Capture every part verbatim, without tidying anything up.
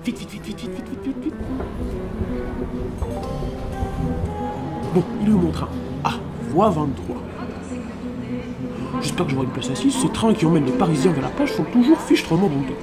Vite, vite, vite, vite, vite, vite, vite, vite, vite. Bon, il est où mon train? Ah, voie vingt-trois. J'espère que j'aurai une place assise, ces trains qui emmènent les Parisiens vers la plage sont toujours fichtrement bondés.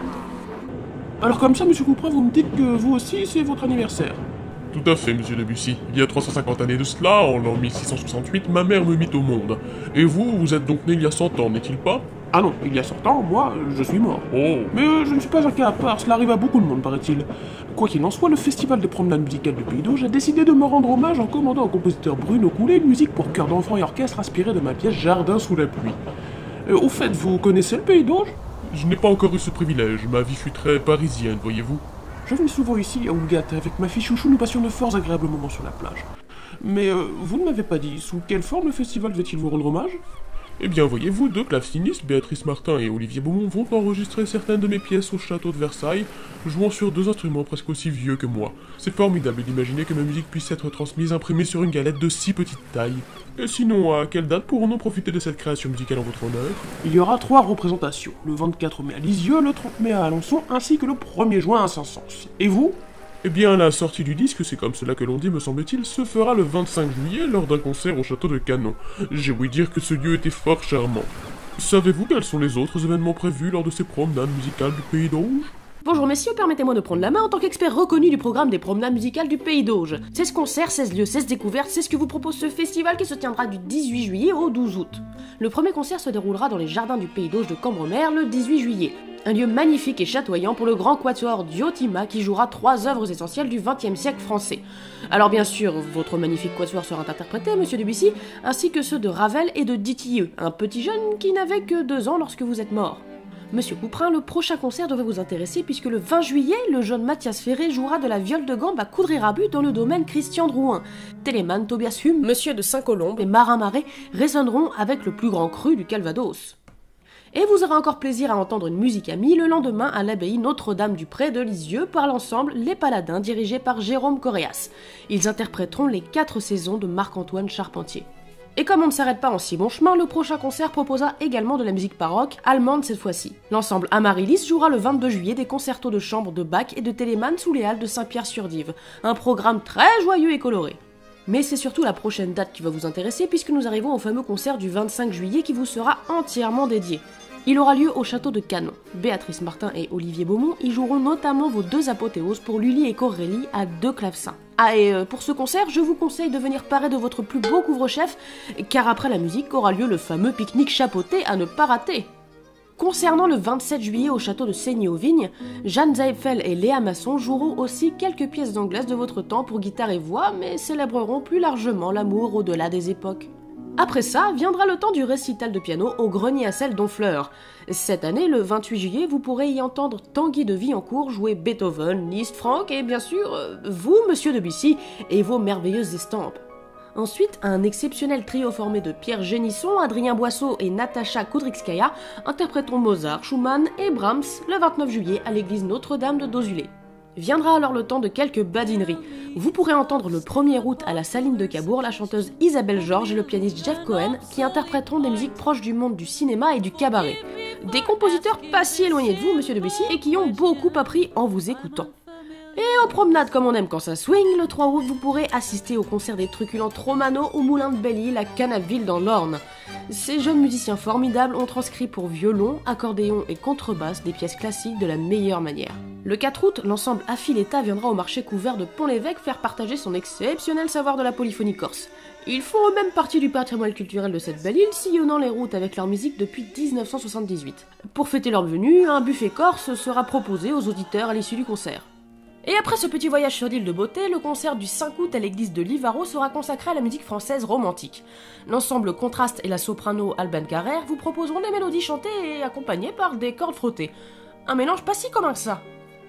Alors comme ça, monsieur Couperin, vous me dites que vous aussi, c'est votre anniversaire? Tout à fait, monsieur Debussy. Il y a trois cent cinquante années de cela, en l'an mille six cent soixante-huit, ma mère me mit au monde. Et vous, vous êtes donc né il y a cent ans, n'est-il pas? Ah non, il y a cent ans, moi, je suis mort. Oh. Mais euh, je ne suis pas un cas à part, cela arrive à beaucoup de monde, paraît-il. Quoi qu'il en soit, le Festival des promenades musicales du Pays d'Auge a décidé de me rendre hommage en commandant au compositeur Bruno Coulet une musique pour chœur d'enfants et orchestre inspirée de ma pièce Jardin sous la pluie. Euh, au fait, vous connaissez le Pays d'Auge? Je n'ai pas encore eu ce privilège, ma vie fut très parisienne, voyez-vous. Je viens souvent ici, à Oulgat, avec ma fille Chouchou, nous passions de forts agréables moments sur la plage. Mais euh, vous ne m'avez pas dit, sous quelle forme le festival va-t-il vous rendre hommage? Eh bien, voyez-vous, deux clavecinistes, Béatrice Martin et Olivier Beaumont, vont enregistrer certaines de mes pièces au château de Versailles, jouant sur deux instruments presque aussi vieux que moi. C'est formidable d'imaginer que ma musique puisse être transmise imprimée sur une galette de si petite taille. Et sinon, à quelle date pourrons-nous profiter de cette création musicale en votre honneur? Il y aura trois représentations, le vingt-quatre mai à Lisieux, le trente mai à Alençon, ainsi que le premier juin à Saint-Saëns. Et vous? Eh bien, la sortie du disque, c'est comme cela que l'on dit, me semble-t-il, se fera le vingt-cinq juillet lors d'un concert au château de Canon. J'ai ouï dire que ce lieu était fort charmant. Savez-vous quels sont les autres événements prévus lors de ces promenades musicales du Pays d'Auge? Bonjour messieurs, permettez-moi de prendre la main en tant qu'expert reconnu du programme des promenades musicales du Pays d'Auge. seize concerts, seize lieux, seize découvertes, c'est ce que vous propose ce festival qui se tiendra du dix-huit juillet au douze août. Le premier concert se déroulera dans les jardins du Pays d'Auge de Cambremer le dix-huit juillet. Un lieu magnifique et chatoyant pour le grand quatuor Diotima qui jouera trois œuvres essentielles du vingtième siècle français. Alors bien sûr, votre magnifique quatuor sera interprété, monsieur Debussy, ainsi que ceux de Ravel et de Dutilleux, un petit jeune qui n'avait que deux ans lorsque vous êtes mort. Monsieur Couperin, le prochain concert devrait vous intéresser puisque le vingt juillet, le jeune Mathias Ferré jouera de la viole de gambe à Coudray-Rabu dans le domaine Christian Drouin. Téléman, Tobias Hume, Monsieur de Saint-Colombe et Marin Marais résonneront avec le plus grand cru du Calvados. Et vous aurez encore plaisir à entendre une musique amie le lendemain à l'abbaye Notre-Dame-du-Pré de Lisieux par l'ensemble Les Paladins dirigé par Jérôme Correas. Ils interpréteront les quatre saisons de Marc-Antoine Charpentier. Et comme on ne s'arrête pas en si bon chemin, le prochain concert proposera également de la musique baroque, allemande cette fois-ci. L'ensemble Amaryllis jouera le vingt-deux juillet des concertos de chambre de Bach et de Telemann sous les halles de Saint-Pierre-sur-Dive. Un programme très joyeux et coloré. Mais c'est surtout la prochaine date qui va vous intéresser puisque nous arrivons au fameux concert du vingt-cinq juillet qui vous sera entièrement dédié. Il aura lieu au château de Canon. Béatrice Martin et Olivier Beaumont y joueront notamment vos deux apothéoses pour Lully et Corelli à deux clavecins. Ah et euh, pour ce concert, je vous conseille de venir paré de votre plus beau couvre-chef, car après la musique aura lieu le fameux pique-nique chapeauté à ne pas rater. Concernant le vingt-sept juillet au château de Seigny-aux-Vignes, Jeanne Zeipfel et Léa Masson joueront aussi quelques pièces d'anglaise de votre temps pour guitare et voix, mais célébreront plus largement l'amour au-delà des époques. Après ça, viendra le temps du récital de piano au Grenier à sel d'Honfleur. Cette année, le vingt-huit juillet, vous pourrez y entendre Tanguy de Villancourt jouer Beethoven, Liszt, Franck et bien sûr, euh, vous, monsieur Debussy, et vos merveilleuses estampes. Ensuite, un exceptionnel trio formé de Pierre Génisson, Adrien Boisseau et Natacha Kudrytskaya interpréteront Mozart, Schumann et Brahms le vingt-neuf juillet à l'église Notre-Dame de Dozulé. Viendra alors le temps de quelques badineries. Vous pourrez entendre le premier août à la Saline de Cabourg la chanteuse Isabelle Georges et le pianiste Jeff Cohen qui interpréteront des musiques proches du monde du cinéma et du cabaret. Des compositeurs pas si éloignés de vous, monsieur Debussy, et qui ont beaucoup appris en vous écoutant. Et aux promenades comme on aime quand ça swing, le trois août vous pourrez assister au concert des truculents Tromano au Moulin de Belle-Île à Canaville dans l'Orne. Ces jeunes musiciens formidables ont transcrit pour violon, accordéon et contrebasse des pièces classiques de la meilleure manière. Le quatre août, l'ensemble Affiletta viendra au marché couvert de Pont-l'Évêque faire partager son exceptionnel savoir de la polyphonie corse. Ils font eux-mêmes partie du patrimoine culturel de cette belle île, sillonnant les routes avec leur musique depuis dix-neuf cent soixante-dix-huit. Pour fêter leur venue, un buffet corse sera proposé aux auditeurs à l'issue du concert. Et après ce petit voyage sur l'île de beauté, le concert du cinq août à l'église de Livaro sera consacré à la musique française romantique. L'ensemble Contraste et la soprano Alban Carrère vous proposeront des mélodies chantées et accompagnées par des cordes frottées. Un mélange pas si commun que ça.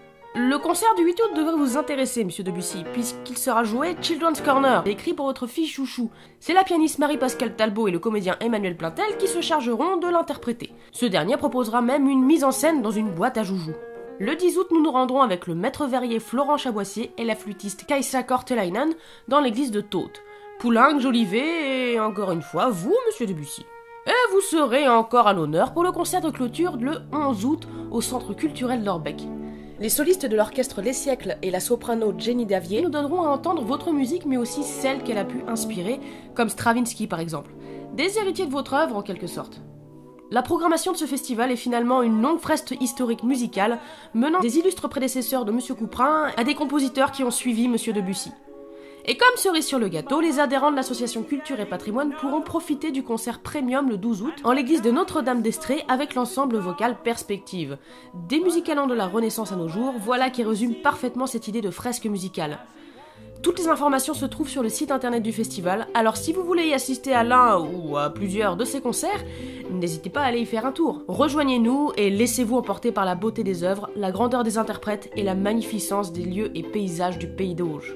Le concert du huit août devrait vous intéresser, monsieur Debussy, puisqu'il sera joué Children's Corner, écrit pour votre fille chouchou. C'est la pianiste Marie-Pascale Talbot et le comédien Emmanuel Plantel qui se chargeront de l'interpréter. Ce dernier proposera même une mise en scène dans une boîte à joujoux. Le dix août, nous nous rendrons avec le maître verrier Florent Chaboissier et la flûtiste Kaisa Kortelainen dans l'église de Taught. Poulenc, Jolivet et encore une fois, vous, monsieur Debussy. Et vous serez encore à l'honneur pour le concert de clôture le onze août au centre culturel d'Orbec. Les solistes de l'orchestre Les Siècles et la soprano Jenny Davier nous donneront à entendre votre musique, mais aussi celle qu'elle a pu inspirer, comme Stravinsky par exemple. Des héritiers de votre œuvre en quelque sorte. La programmation de ce festival est finalement une longue fresque historique musicale, menant des illustres prédécesseurs de Monsieur Couperin à des compositeurs qui ont suivi Monsieur Debussy. Et comme cerise sur le gâteau, les adhérents de l'association Culture et Patrimoine pourront profiter du concert premium le douze août en l'église de Notre-Dame d'Estrée avec l'ensemble vocal Perspective. Des musiques allant de la Renaissance à nos jours, voilà qui résume parfaitement cette idée de fresque musicale. Toutes les informations se trouvent sur le site internet du festival, alors si vous voulez y assister à l'un ou à plusieurs de ces concerts, n'hésitez pas à aller y faire un tour. Rejoignez-nous et laissez-vous emporter par la beauté des œuvres, la grandeur des interprètes et la magnificence des lieux et paysages du Pays d'Auge.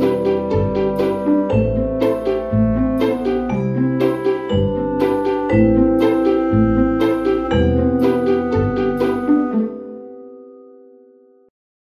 Thank you.